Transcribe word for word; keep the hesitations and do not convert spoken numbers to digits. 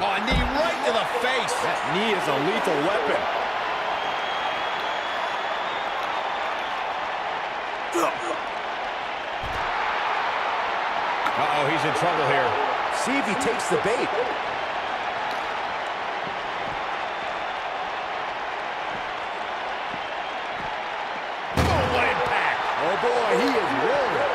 Oh, a knee right to the face. That knee is a lethal weapon. Uh-oh, he's in trouble here. See if he takes the bait. Oh, what impact. Oh, boy, he is rolling.